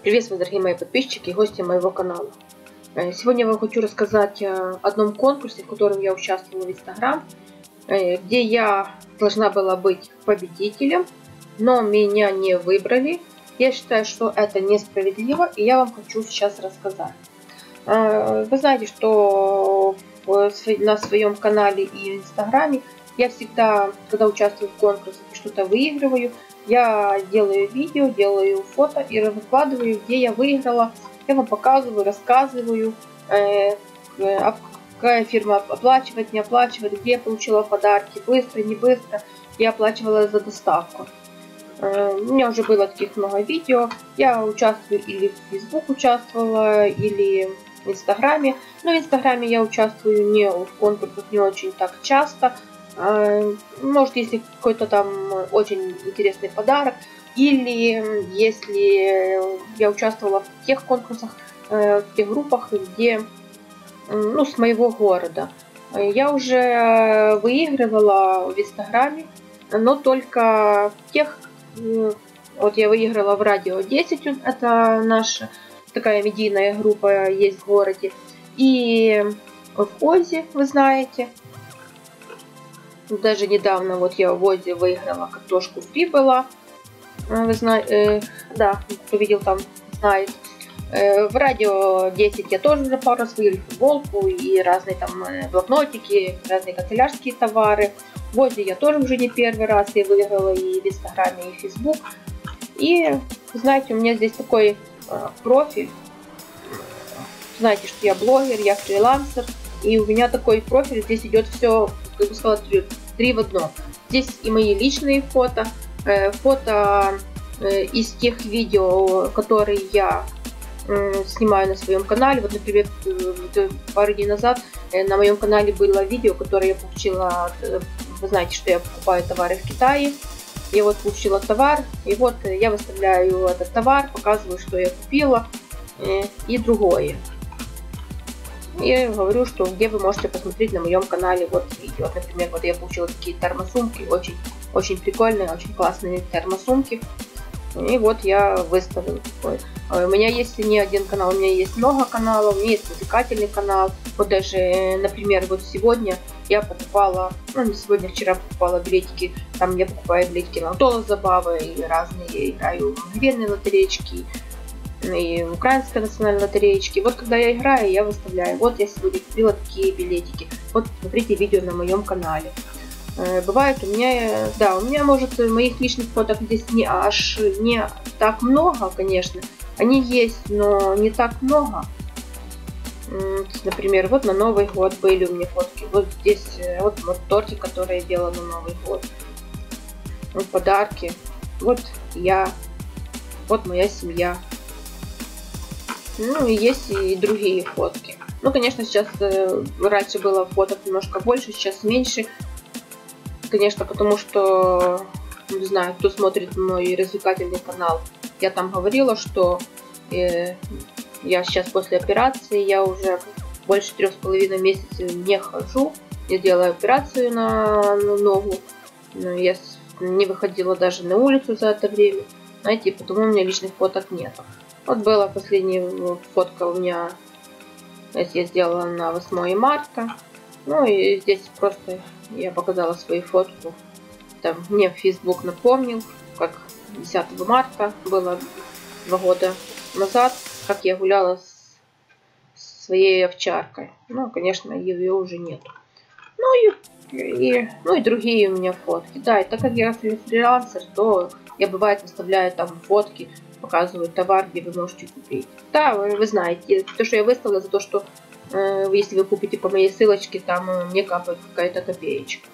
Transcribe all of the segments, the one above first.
Приветствую, дорогие мои подписчики и гости моего канала. Сегодня я вам хочу рассказать о одном конкурсе, в котором я участвовала в Instagram, где я должна была быть победителем, но меня не выбрали. Я считаю, что это несправедливо, и я вам хочу сейчас рассказать. Вы знаете, что на своем канале и в Инстаграме я всегда, когда участвую в конкурсах и что-то выигрываю, я делаю видео, делаю фото и выкладываю, где я выиграла. Я вам показываю, рассказываю, какая фирма оплачивает, не оплачивает, где я получила подарки, быстро, не быстро. Я оплачивала за доставку. У меня уже было таких много видео. Я участвую или в Facebook участвовала, или в Инстаграме. Но в Инстаграме я участвую не в конкурсах не очень так часто. Может, если какой-то там очень интересный подарок, или если я участвовала в тех конкурсах, в тех группах, где, с моего города. Я уже выигрывала в Инстаграме, но только тех, вот я выиграла в Радио 10, это наша такая медийная группа есть в городе, и в ОЗе, вы знаете. Даже недавно вот я в ОЗе выиграла картошку фри была. Вы знаете, да, кто видел там, знает. В Радио 10 я тоже уже пару раз выиграла футболку и разные там блокнотики, разные канцелярские товары. В ОЗе я тоже уже не первый раз я выиграла и в Инстаграме, и в Facebook. И, знаете, у меня здесь такой профиль. Знаете, что я блогер, я фрилансер. И у меня такой профиль, здесь идет все, как бы сказала, 3 в 1. Здесь и мои личные фото, фото из тех видео, которые я снимаю на своем канале. Вот, например, пару дней назад на моем канале было видео, которое я получила. Вы знаете, что я покупаю товары в Китае. Я вот получила товар, и вот я выставляю этот товар, показываю, что я купила, и другое. И говорю, что где вы можете посмотреть на моем канале вот видео. Например, вот я получила такие термосумки, очень прикольные, очень классные термосумки. И вот я выставила такой. У меня есть не один канал, у меня есть много каналов, у меня есть развлекательный канал. Вот даже, например, вот сегодня я покупала, не сегодня, вчера покупала билетики. Там я покупаю билетики на Лото Забавы и разные, я играю в игральные лотереечки. И украинская национальная лотереечки. Вот когда я играю, я выставляю. Вот я сегодня купила такие билетики. Вот смотрите видео на моем канале. Бывает у меня может моих личных фоток здесь не так много, конечно. Они есть, но не так много. Например, вот на Новый год были у меня фотки. Вот здесь вот тортик, который я делала на Новый год. Вот подарки. Вот я. Вот моя семья. И есть и другие фотки. Конечно, сейчас раньше было фоток немножко больше, сейчас меньше. Конечно, потому что, не знаю, кто смотрит мой развлекательный канал. Я там говорила, что я сейчас после операции, я уже больше 3,5 месяцев не хожу. Я делаю операцию на ногу. Я не выходила даже на улицу за это время. Знаете, потому у меня личных фоток нету. Вот была последняя фотка у меня, я сделала на 8 марта. И здесь просто я показала свою фотку. Там мне Facebook напомнил, как 10 марта было 2 года назад, как я гуляла с своей овчаркой. Конечно, ее уже нет. И другие у меня фотки. Да, и так как я фрилансер, то я бывает выставляю там фотки, показываю товар, где вы можете купить. Да, вы знаете, то, что я выставила, за то, что если вы купите по моей ссылочке, там мне капает какая-то копеечка.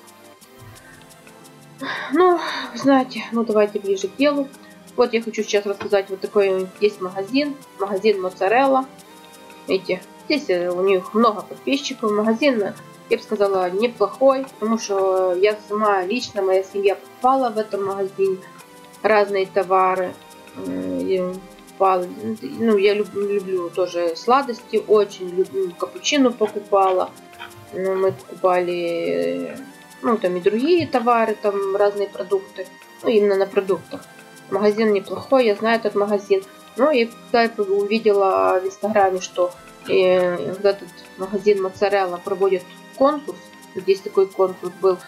Знаете, давайте ближе к делу. Вот я хочу сейчас рассказать, вот такой есть магазин Моцарелла. Видите, здесь у них много подписчиков. Магазин, я бы сказала, неплохой, потому что я сама лично, моя семья покупала в этом магазине разные товары. Я люблю тоже сладости, очень люблю, капучино покупала. Мы покупали, там и другие товары, там разные продукты, именно на продуктах. Магазин неплохой, я знаю этот магазин. Ну и когда я увидела в Инстаграме, что этот магазин Моцарелла проводит конкурс, здесь такой конкурс был,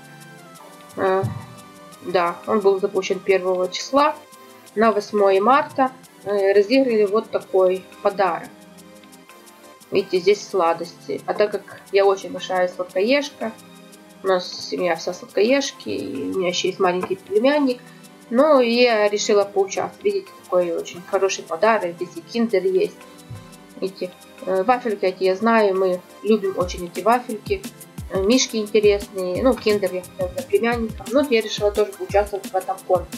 да, он был запущен 1 числа, на 8 марта разыграли вот такой подарок. Видите, здесь сладости. А так как я очень большая сладкоежка, у нас семья вся сладкоежки, и у меня еще есть маленький племянник, ну и я решила поучаствовать. Видите, такой очень хороший подарок, здесь и киндер есть. Видите, вафельки эти я знаю, мы любим очень эти вафельки. Мишки интересные, ну киндер я хотела для племянника. Ну я решила тоже поучаствовать в этом конкурсе.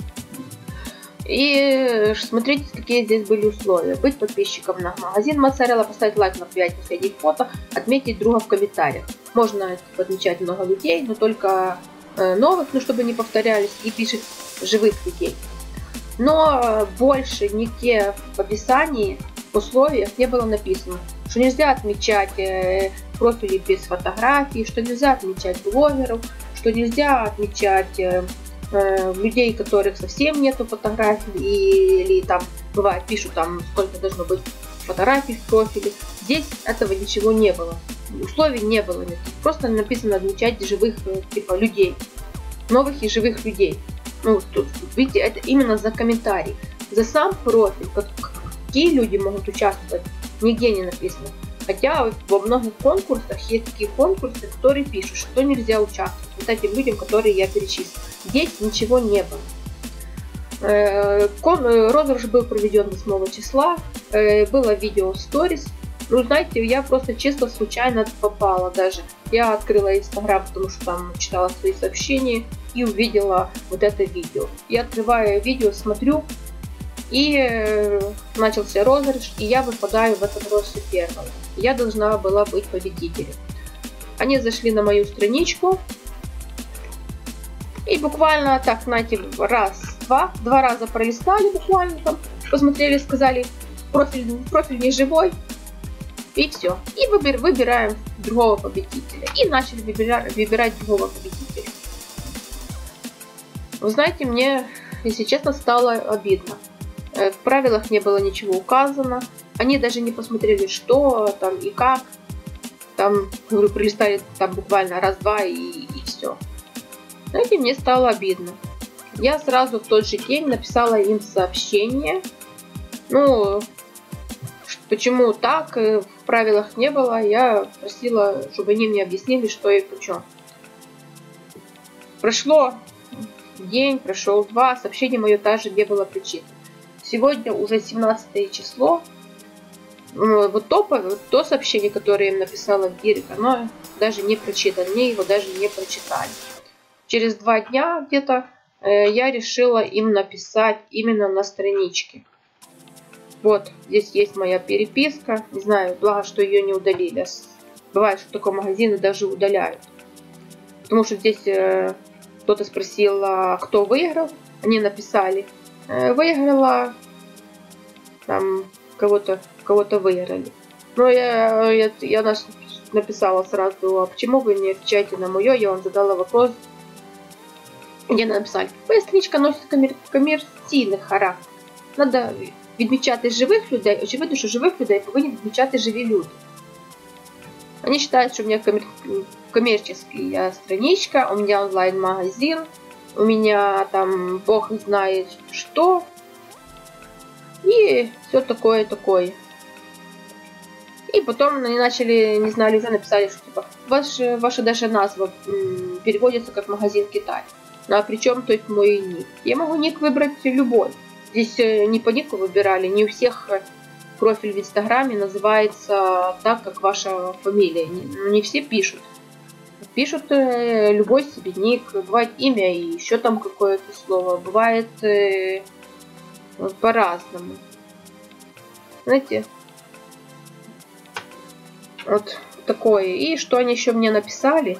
И смотрите, какие здесь были условия. Быть подписчиком на магазин Моцарелла, поставить лайк на 5 последних фото, отметить друга в комментариях. Можно отмечать много людей, но только новых, ну чтобы не повторялись, и пишет живых людей. Но больше нигде в описании, в условиях не было написано, что нельзя отмечать профили без фотографий, что нельзя отмечать блогеров, что нельзя отмечать людей, которых совсем нету фотографий, или там бывает пишут там сколько должно быть фотографий в профиле. Здесь этого ничего не было, условий не было никаких, просто написано отмечать живых типа людей, новых и живых людей. Ну тут видите, это именно за комментарий, за сам профиль, какие люди могут участвовать, нигде не написано. Хотя во многих конкурсах есть такие конкурсы, которые пишут, что нельзя участвовать вот этим людям, которые я перечислила. Здесь ничего не было. Розыгрыш был проведен 8 числа, было видео сторис. Ну, знаете, я просто чисто случайно попала даже. Я открыла Инстаграм, потому что там читала свои сообщения и увидела вот это видео. Я открываю видео, смотрю, и начался розыгрыш, и я выпадаю в этом розыгрыше первой. Я должна была быть победителем. Они зашли на мою страничку и буквально так, знаете, два раза пролистали буквально там, посмотрели, сказали, профиль не живой, и все. И выбираем другого победителя. И начали выбирать другого победителя. Вы знаете, мне, если честно, стало обидно. В правилах не было ничего указано. Они даже не посмотрели, что там и как. Там, говорю, прилистали там буквально раз-два и все. Знаете, мне стало обидно. Я сразу в тот же день написала им сообщение. Ну, почему так, в правилах не было. Я просила, чтобы они мне объяснили, что и почему. Прошло день, прошел два, сообщение мое также не было причитано. Сегодня уже 17 число. Вот то сообщение, которое я им написала в директ, оно даже не прочитано. Мне его даже не прочитали. Через 2 дня где-то я решила им написать именно на страничке. Вот, здесь есть моя переписка. Не знаю, благо, что ее не удалили. Бывает, что такие магазины даже удаляют. Потому что здесь кто-то спросил, кто выиграл. Они написали, выиграла, там кого-то выиграли. Но я написала сразу, а почему вы не отвечаете на мое, я вам задала вопрос. Мне написали, твоя страничка носит комерційний характер. Надо відмічати живих людей, очевидно, що живих людей повинні відмічати живі люди. Они считают, что у меня коммерческая страничка, у меня онлайн-магазин, у меня там бог знает что, и все такое. И потом они начали, не знали, уже написали, что типа ваша даже назва переводится как магазин Китай. Ну а при чем тут мой ник? Я могу ник выбрать любой. Здесь не по нику выбирали, не у всех профиль в Инстаграме называется так, как ваша фамилия. Не все пишут. Пишут любой себе ник, бывает имя и еще там какое-то слово. Бывает по-разному. Знаете, вот такое. И что они еще мне написали?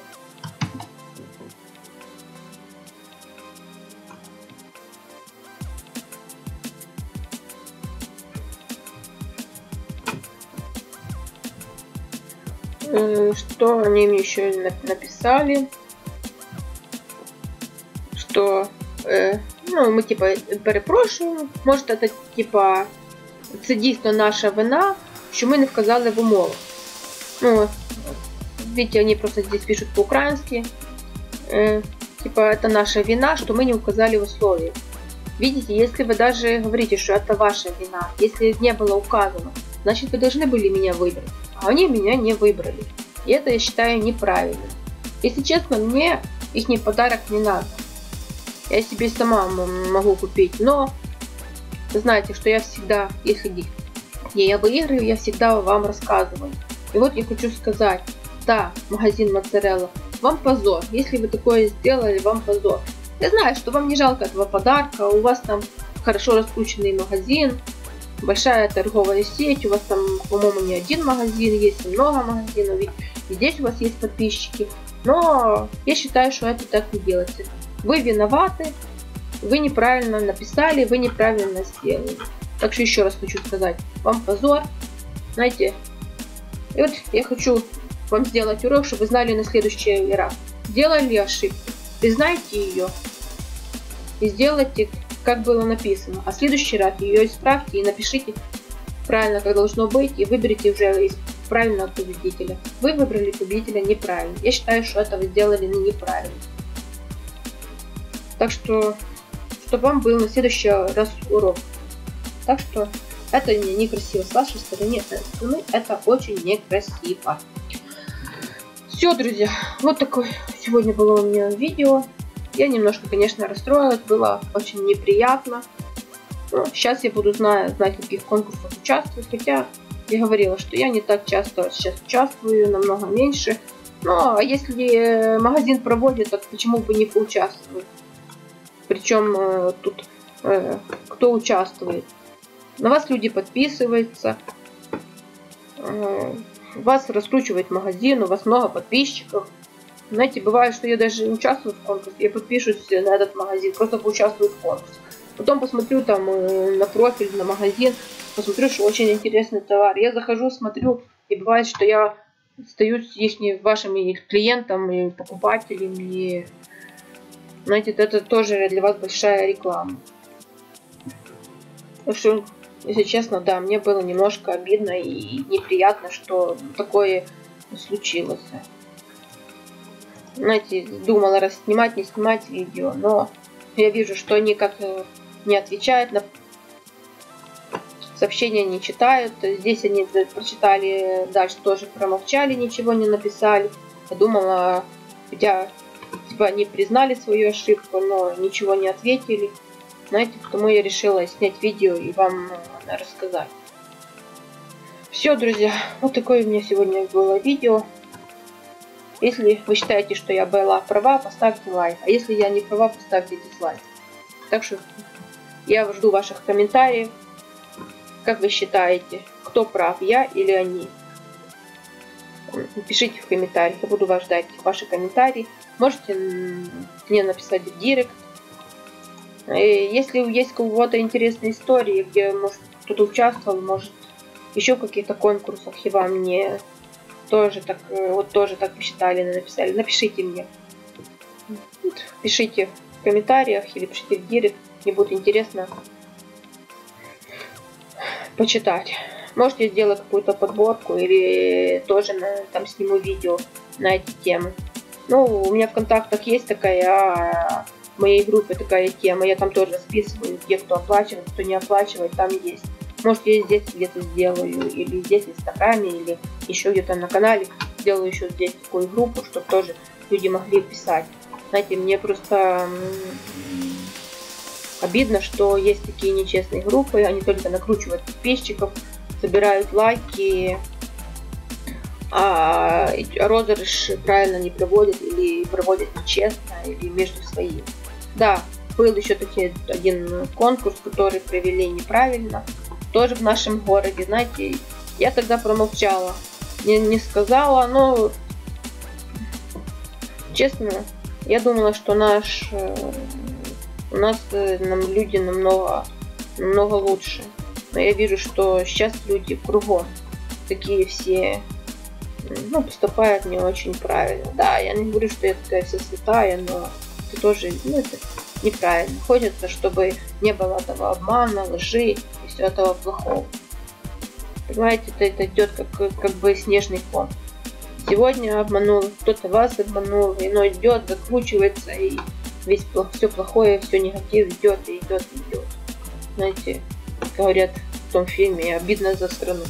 Что они мне еще написали? Что Ну, ми, типа, перепрошуємо. Може, це, типа, це дійсно наша вина, що ми не вказали в умовах. Ну, видите, они просто здесь пишут по-украински. Типа, это наша вина, что мы не указали в условиях. Видите, если вы даже говорите, что это ваша вина, если не было указано, значит, вы должны были меня выбрать. А они меня не выбрали. И это я считаю неправильно. Если честно, мне их подарок не надо. Я себе сама могу купить, но вы знаете, что я всегда, если я выиграю, я всегда вам рассказываю. И вот я хочу сказать, да, магазин Моцарелла, вам позор. Если вы такое сделали, вам позор. Я знаю, что вам не жалко этого подарка, у вас там хорошо раскрученный магазин, большая торговая сеть, у вас там, по-моему, не один магазин, есть много магазинов, ведь и здесь у вас есть подписчики. Но я считаю, что это так не делается. Вы виноваты, вы неправильно написали, вы неправильно сделали. Так что еще раз хочу сказать, вам позор, знаете. И вот я хочу вам сделать урок, чтобы вы знали на следующий раз. Сделали ошибку, признайте ее и сделайте, как было написано. А в следующий раз ее исправьте и напишите правильно, как должно быть, и выберите уже правильного победителя. Вы выбрали победителя неправильно. Я считаю, что это вы сделали неправильно. Так что, чтобы вам был на следующий раз урок. Так что это некрасиво с вашей стороны. Это очень некрасиво. Все, друзья, вот такое сегодня было у меня видео. Я немножко, конечно, расстроилась, было очень неприятно. Но сейчас я буду знать, в каких конкурсах участвовать. Хотя я говорила, что я не так часто сейчас участвую, намного меньше. Но если магазин проводит, так почему бы не поучаствовать? Причем тут кто участвует? На вас люди подписываются. Вас раскручивает магазин, у вас много подписчиков. Знаете, бывает, что я даже не участвую в конкурсе, я подпишусь на этот магазин, просто поучаствую в конкурсе. Потом посмотрю там на профиль, на магазин, посмотрю, что очень интересный товар. Я захожу, смотрю, и бывает, что я остаюсь их вашими клиентами, покупателями. И, знаете, это тоже для вас большая реклама. Так что, если честно, да, мне было немножко обидно и неприятно, что такое случилось. Знаете, думала, раз снимать, не снимать видео, но я вижу, что они как не отвечают на сообщения, не читают. Здесь они прочитали, дальше тоже промолчали, ничего не написали. Я думала, хотя типа, они признали свою ошибку, но ничего не ответили. Знаете, потому я решила снять видео и вам рассказать. Все, друзья, вот такое у меня сегодня было видео. Если вы считаете, что я была права, поставьте лайк. А если я не права, поставьте дизлайк. Так что я жду ваших комментариев. Как вы считаете, кто прав, я или они? Пишите в комментариях. Я буду вас ждать ваши комментарии. Можете мне написать в директ. И если есть у кого-то интересные истории, где может кто-то участвовал, может еще в каких-то конкурсах, и вам не тоже так посчитали, написали, напишите мне. Пишите в комментариях или пишите в директ, мне будет интересно почитать. Может, я сделаю какую-то подборку или тоже там сниму видео на эти темы. Ну, у меня в контактах есть такая, в моей группе такая тема, я там тоже расписываю, где кто оплачивает, кто не оплачивает, там есть. Может, я здесь где-то сделаю, или здесь в Инстаграме, или еще где-то на канале сделаю еще здесь такую группу, чтобы тоже люди могли писать. Знаете, мне просто обидно, что есть такие нечестные группы, они только накручивают подписчиков, собирают лайки, а розыгрыш правильно не проводят, или проводят нечестно, или между своими. Да, был еще таки один конкурс, который провели неправильно. Тоже в нашем городе, знаете, я тогда промолчала, не сказала, но честно, я думала, что у нас люди намного лучше. Но я вижу, что сейчас люди кругом такие все, поступают не очень правильно. Да, я не говорю, что я такая вся святая, но это тоже, неправильно. Хочется, чтобы не было этого обмана, лжи и все этого плохого. Понимаете, это идет как бы снежный ком. Сегодня обманул, кто-то вас обманул, и оно идет, закручивается, и все плохое, все негатив идет и идет и идет. Знаете, говорят в том фильме, обидно за страну.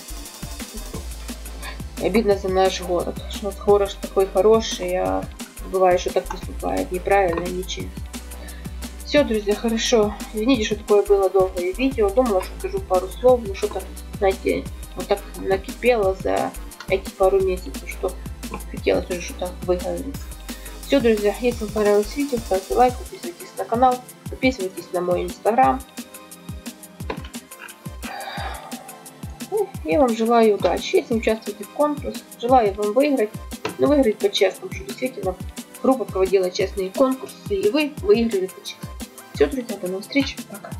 Обидно за наш город. Что город такой хороший, а бывает, что так поступает неправильно, нечестно. Все, друзья, хорошо. Извините, что такое было долгое видео. Думала, что скажу пару слов, но что-то, знаете, вот так накипело за эти пару месяцев, что хотелось уже что-то выговорить. Все, друзья, если вам понравилось видео, ставьте лайк, подписывайтесь на канал, подписывайтесь на мой инстаграм. Я вам желаю удачи. Если участвуете в конкурсе, желаю вам выиграть, но выиграть по-честному, что действительно группа проводила честные конкурсы, и вы выиграли по-честному. Все, друзья, до новых встреч, пока.